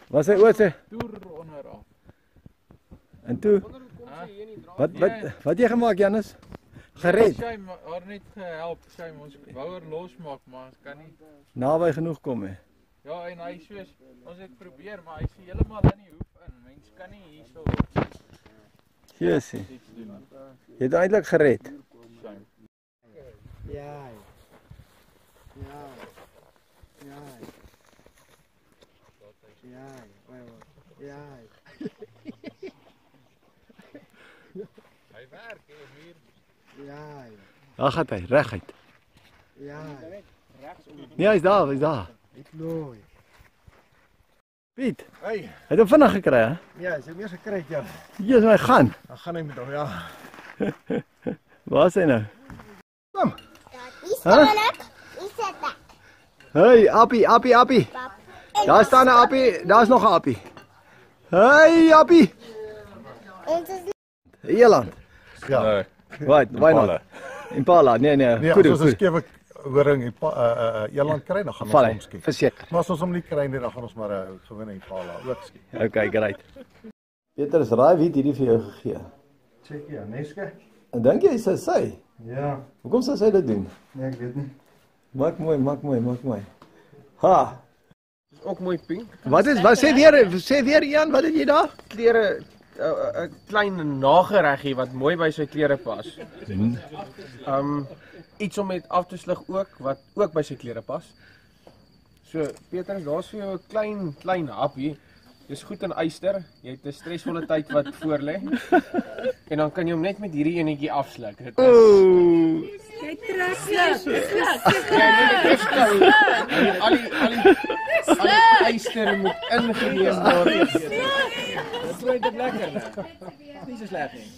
Wat sê oor sê? Toer onderaf. En toe? Wat jy gemaak, Janus? Gered? Sy haar net gehelp, sy ons wou haar losmaak, maar ons kan nie. Naby genoeg kom hè. Ja, en hy soos ons het probeer, maar hy is heeltemal in die hoef in. Mens kan nie hierso Jessie. iets doen. Jy het eintlik gered. Ja. Ja. Ja. Ja. Ja. Hy werk hier. Ja. Daar gaan hy, reguit. Ja. Nee, hy's daar. Ek looi. Piet, Hey. het hom vinnig gekry hè? Ja, jy het meer gekry ja. Hier is my gaan. Dan gaan hy met hom, ja. Waar is hy nou? Kom. Is dat? Hey, Appie. Daar staan 'n appie, daar's nog 'n appie. Hey, Appie. Eland. Ja. Wat? Why not? Impala. Nee. Nee, Goed, as ons 'n goed. skewe horing en eland kry, dan gaan ons Val hom hy, skiet. verseker. Maar as ons hom nie kry nie, dan gaan ons maar 'n gewone impala ook skiet. Okay, great. Petrus, raai wie het hierdie vir jou gegee? Check ja, Neske. En dink jy sy? Ja, Hoekom sou sy dit doen? nee, ek weet nie. Maak mooi. Ha. Is ook mooi pink. Wat sê weer Ian, wat het jy daar? Klere 'n klein nagereggie wat mooi by sy klere pas. Iets om met af te slig ook wat ook by sy klere pas. So Petrus, daar's vir jou 'n klein happie. Dis goed in yster. Jy het 'n stresvolle tyd wat voor lê. En dan kan jy hom net met hierdie enetjie afsluk. Dit is Jy trek sluk. al die yster moet ingeneem word. Dit klink dit lekker. Nie so sleg nie.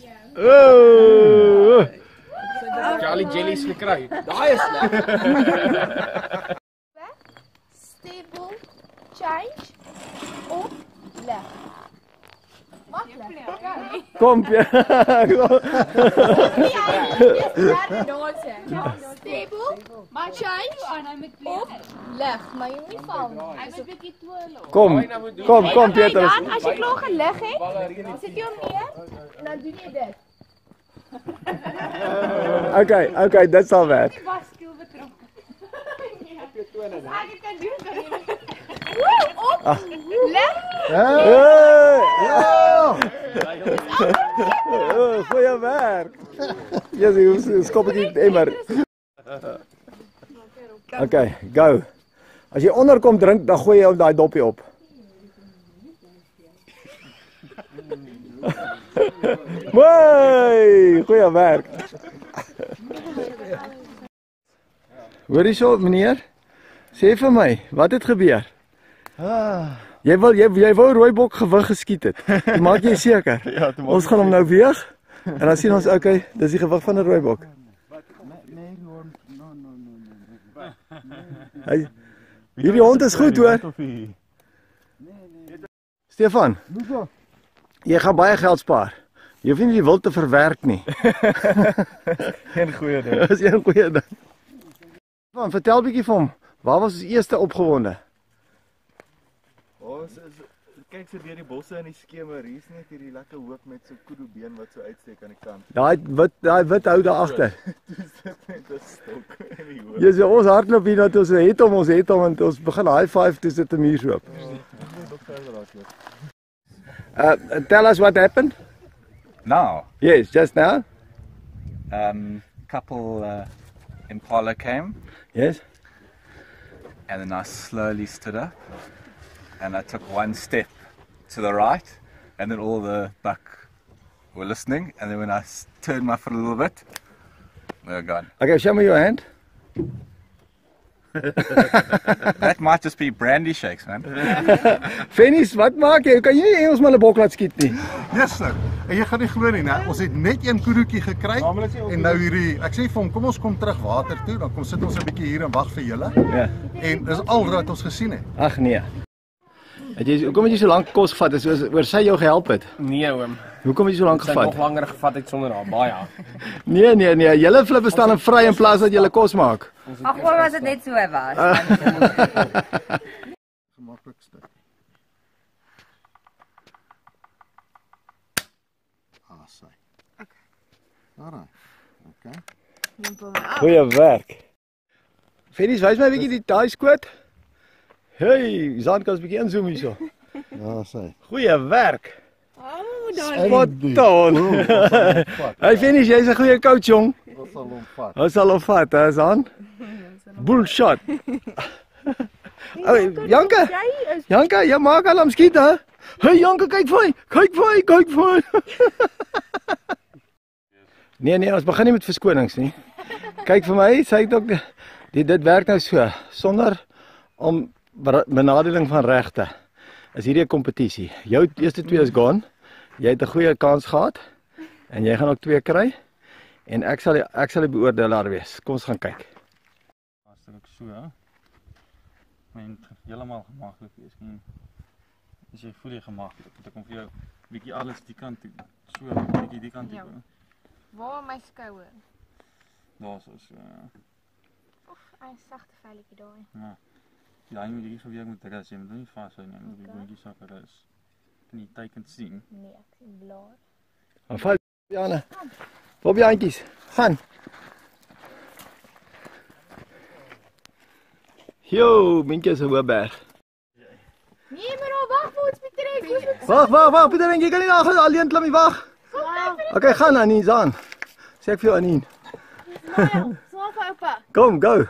Jy al die jellies gekry. Daai is sleg. Stable, change of leg. Kom. Stable, maar change of leg. Maar jy moet val. Hy moet 'n bietjie twirl. Kom Petrus. Dan as jy klaar gelig het, dan sit jy hom neer en dan doen jy dit. Okay, dit sal werk. Die was skill betrokke. As ek kan doen, kan jy. Woe, op. Leg. Goeie werk. Jy skop dit emmer. Okay, go. As jy onderkom drink, dan gooi jy daai doppie op. Mooi, goeie werk. Hoor hierso meneer, sê vir my, wat het gebeur? Jy wou rooibok gewig geskiet het. Maak jy seker? Ja, Ons gaan hom nou weeg en dan sien ons okay, dis die gewig van 'n rooibok. Hierdie hond is goed hoor. Stefan. Jy gaan baie geld spaar. Jy hoef nie die wild te verwerk nie. Geen goeie ding. Dis 'n goeie ding. Stefan, vertel bietjie vir hom. Waar was ons eerste opgewonde? Ons kyk so deur die bosse in die skemer. Hier's net hierdie lekker hoop met so kudu-been wat so uitsteek aan die kant. Daai wit hou daar agter. Dis net 'n stok in die hoop. Jy sê ons hardloop hier dat ons het hom en ons begin high five toe sit 'n muur so op. Tell us what happened? Now, Yes, just now. couple impala came, Yes. and then I slowly stood up, and I took one step to the right, and then all the buck were listening, and then when I turned my foot a little bit, they were gone. Okay, show me your hand. That might just be brandy shakes, man. Fennis, wat maak jy? Kan jy nie Engels maar 'n bok laat skiet nie? Yes sir. En jy gaan nie glo nie, né? Ons het net een kuduetjie gekry en nou hierdie, ek sê vir hom, kom ons kom terug water toe, dan kom sit ons 'n bietjie hier en wag vir julle. Ja. En dis al wat ons gesien het. Ag nee. Hoekom het jy so lank kos gevat? Is oor sy jou gehelp het? Nee oom. Hoekom het jy so lank Sy het nog gevat? langer gevat het sonder haar baie. Nee, julle flippe staan in vry in plaas dat julle kos maak. Ag, hoor was dit net so was. Gemaklikste. sy. Alraai. Okay. Goeie werk. Finies, wys my 'n bietjie die daai skoot. Hey, Zaan kan 'n bietjie inzoom hierso. Ja, sy. Goeie werk. Spot on. Hey Finies, jy's 'n goeie coach jong. Ons sal hom vat. Ons sal hom vat, hè, Zaan. Bullshot. Hey, Janka, jy maak al om skiet, hè? Hey Janka, kyk vir my. Kyk vir my. Nee, ons begin nie met verskonings nie. Kyk vir my, sê ek ook dit werk nou so sonder om benadeling van regte. Is hierdie 'n kompetisie. Jou eerste 2 is gone. Jy het 'n goeie kans gehad en jy gaan ook 2 kry en ek sal die beoordelaar wees. Kom ons gaan kyk. As ek so, hè. Men heeltemal gemaklik wees. As jy voel jy gemaklik, dan kom vir jou bietjie alles die kant toe. So, bietjie die kant toe. Waar my skouer? Daar so. Hy sagte velletjie daai. Ja. Ja, jy moet hier geweer met rus, jy moet nie vashou nie, moet die boontjies sakke rus. Kan jy teken sien? Nee, ek sien blaar. Dan val Jana. Op die handjies. Gaan. Yo, Minkie se hoëberg. Nee, maar nou wag vir ons betrek. Wag, Pieter, jy kan nie daar alleen klim, wag. Okay, gaan Annie aan. Sê ek vir jou Annie. Swaaf oupa. Kom, go.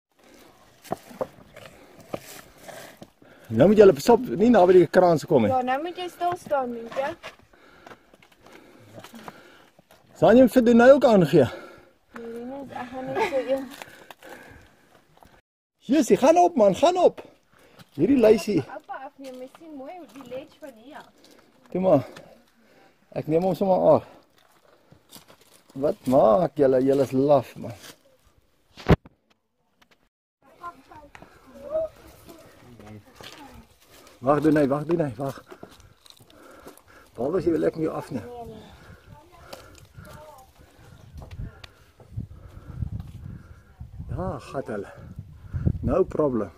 Nou moet jy op nie naby die kraan se kom nie. Ja, nou moet jy stil staan, Minkie. Sal jy vir die nou ook aangee? Nee, ek gaan net so een. Jessie, gaan op man, gaan op. Hierdie lysie. Oupa afneem, mens sien mooi die ledge van hier. Toe maar. Ek neem hom sommer af. Wat maak julle? Julle is laf man. Wag doen hy. Wag. Waar was jy wil ek nie afneem? Ja, gat hulle. No problem.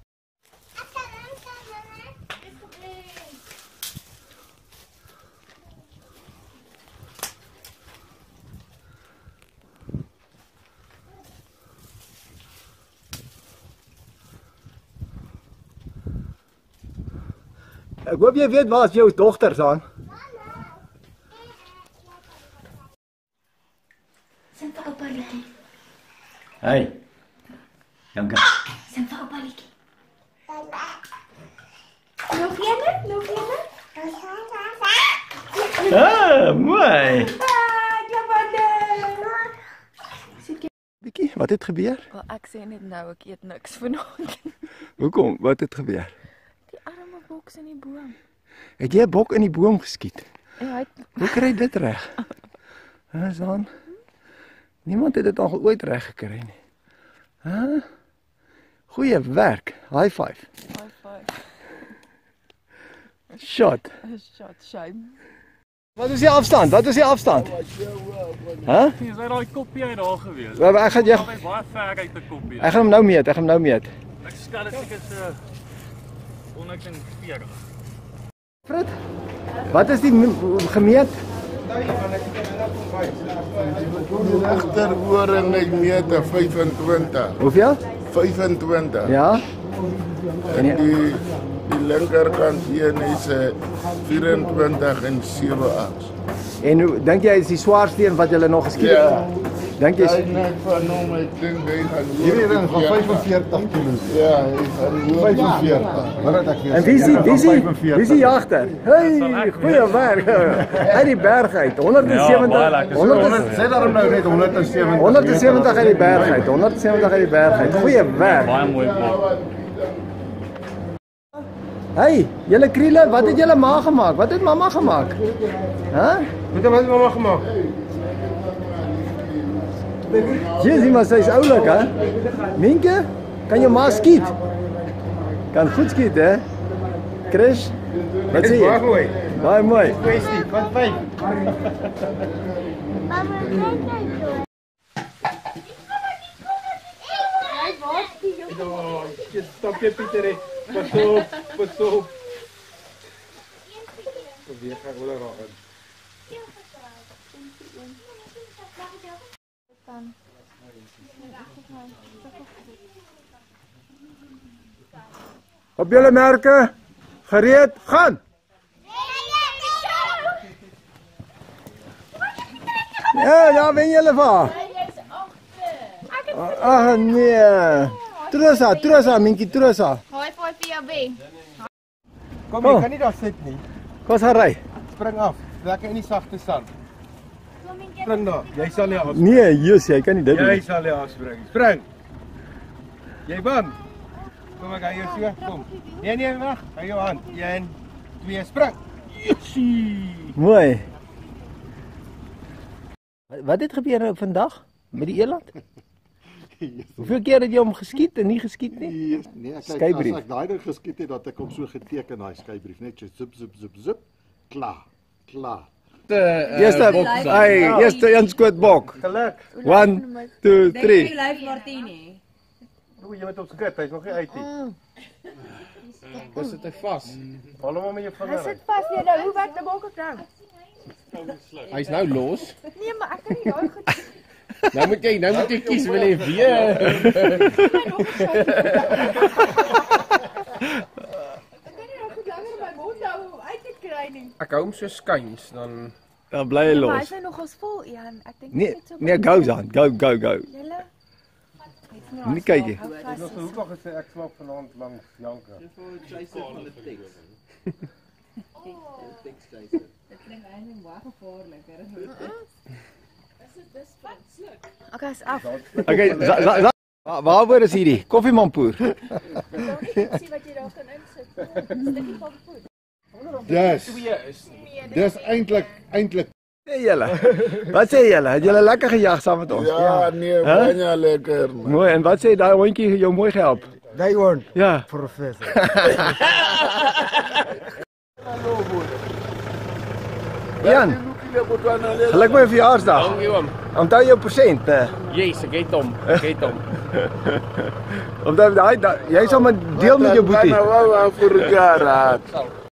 Ek hoop jy weet waar is jou dogters aan. Sien vir oupa liedjie. Hey. Janka. Sien vir oupa liedjie. Nog een? Ah, mooi. Bietjie, wat het gebeur? Wel, ek sê net nou, ek eet niks vanaand. Hoekom? Wat het gebeur? Die arme boks in die boom. Het jy 'n bok in die boom geskiet? Ja, Hoe kry jy dit reg? Hæ, Zaan? Niemand het dit al ooit reg gekry nie. Hæ? Goeie werk. High five. High five. Shot. Shot, shame. Wat is die afstand? Hæ? Is daai koppie uit daar gewees? Ek gaan jy baie ver uit 'n koppie. Ek gaan hom nou meet. Ek skat dit seker so 140. Fred, wat is die gemeet? Die regterhoring is meter 25. Hoeveel? 25. Ja. En die linkerkant hier is 24 en 7/8. En hoe dink jy is die swaarste een wat jy nog geskiet het? Ja. Dink jy? Net van hom, ek dink hy gaan Hierdie ring van 45 kg. Ja, hy gaan 45. Wat het ek weer? En wie is die jagter? Hey, goeie werk. Uit die berg uit. 170. Sê daarom nou net 170. 170 uit die berg uit. 170 uit die berg uit. Goeie werk. Baie mooi bok. Hey, julle kriele, wat het julle ma gemaak? Wat het mamma gemaak? Hæ? Wat het mamma gemaak? Jessie, maar sy is oulik, hè? Minke, kan jou ma skiet? Kan goed skiet, hè? Chris, wat sê jy? Baie mooi. Baie mooi. Kwestie, van 5. Mama, kyk toe. Stop jy Pieter, pas op. Wie gaan wel raak. Op julle merke, gereed, gaan! Ja, daar ben julle van. Ag nee. Trosa, Minkie, trosa. High five vir jou B. Kom, jy kan nie daar sit nie. Kom ons gaan ry. Spring af. Lekker in die sagte sand. Spring daar. Jy sal nie afspring. Nee, Jesus, jy kan nie dit doen. Jy sal nie afspring. Spring. Jy bang? Kom ek hou jou so, kom. Nee, wag. Hou jou hand. 1, 2, spring. Jessie. Mooi. Wat het gebeur nou vandag met die eland? Hoeveel keer het jy hom geskiet en nie geskiet nie? Nee, kyk, as ek daai ding geskiet het, dat ek hom so geteken daai skeybrief, net so zip, klaar. Eerste een skoot bok. Geluk. 1, 2, 3. Dink jy lyf Martini? Jy moet hom skit, hy's nog nie uit nie. Dis dit vas. Val hom met jou vinger. Hy sit vas hier nou. Hoe werk die maak ek nou? Hy's nou los. Nee, maar ek kan nie daai goed. Nou moet jy kies, wil jy weer? Ek hou hom so skuins, dan bly hy los. Maar hy is nogals vol, Ian. Ek dink Nee, go dan. Go. Julle. Nie kyk jy. Hoekom gesê ek slaap vanaand langs Janka? Dis vir chaser van die teks. Dit klink eintlik baie gevaarlik, Dis wat sluk. Okay, is af. Okay, waarvoor is hierdie? Koffiemampoer. Sien wat jy daar kan insit. Stukkie van voet. Dis eintlik. Sê julle. Wat sê julle? Het julle lekker gejag saam met ons? Ja, nee, baie lekker. Man. Mooi, en wat sê daai hondjie jou mooi gehelp? Daai hond. Ja. Professor. Jan. Geluk met jou verjaarsdag. Dankie oom. Onthou jou persent, né? Yes, ek het hom. Omdat jy sal maar deel met jou boetie. Nou wou vir 'n jaar.